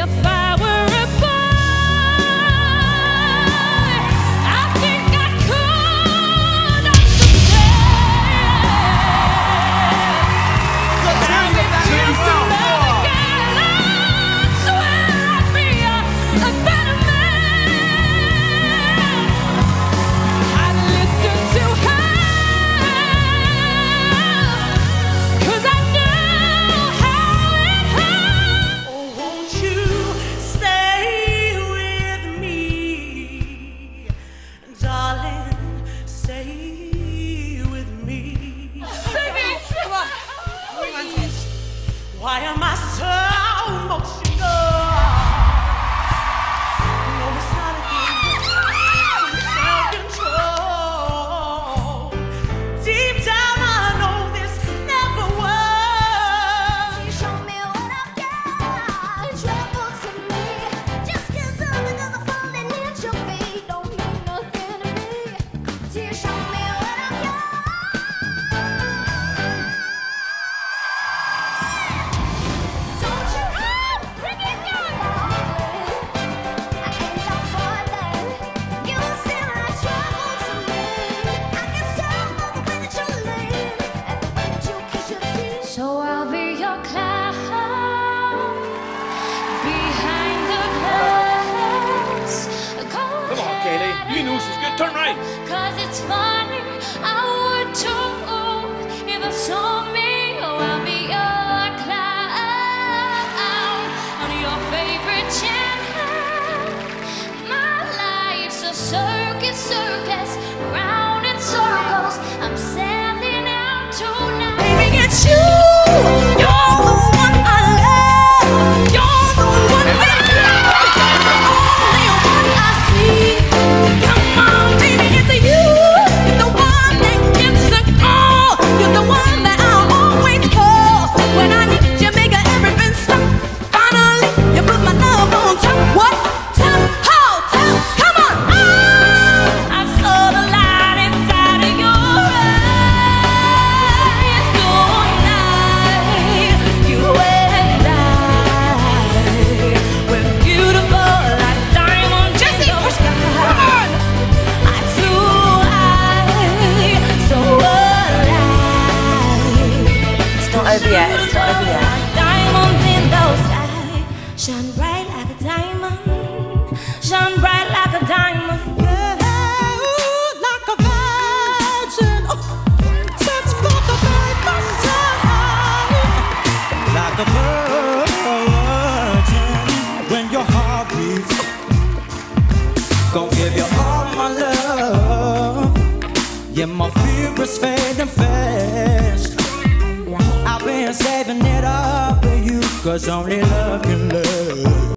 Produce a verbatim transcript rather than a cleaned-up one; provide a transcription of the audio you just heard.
if I were a boy, I think I could understand. But now if I used to love again, I swear I'd be a, a better man. I'd listen to her, 'cause I know how it hurts. Oh, won't you stay with me, darling, stay with me. Come on. Why am I so emotional? No, it's not a game. Some self-control. Deep down, I know this never works. You show me what I've got, trouble to me. Just 'cause I'm another falling at your feet don't mean nothing to me. Till you show me what I've got. Don't you run, bring it down. I ain't down for that. You still have trouble to me. I can tell by the way that you lean and the way that you kiss your teeth. So I'll be your clown behind the glass. Go Come on, Kaylee. You knew she was good. Turn right. 'Cause it's funny, I would too if I saw me. Oh, I'll be your clown on your favorite channel. My life's a circus, circus, round in circles. I'm sailing out tonight. Baby, it's you. You're the one I love. You're the one that you're the only one I see. Come on, baby, it's you. You're the one that gives the call. You're the one that I'll always call when I need you, make everything stop. Finally, you put my love on top. What? Top? How? Top? Come on. Ah, I saw the light inside of your eyes tonight. You and I were beautiful like diamonds in the sky. I too high, so alive. It's not over yet, it's not over yet. Diamonds in the sky, shine bright like a diamond, shine bright like a diamond. Yeah, like a virgin. Oh, touch for the very first time. Like a virgin when your heart beats. Gonna give you all my love. Yeah, my fear is fading fast. I've been saving it up for you, 'cause only love can love.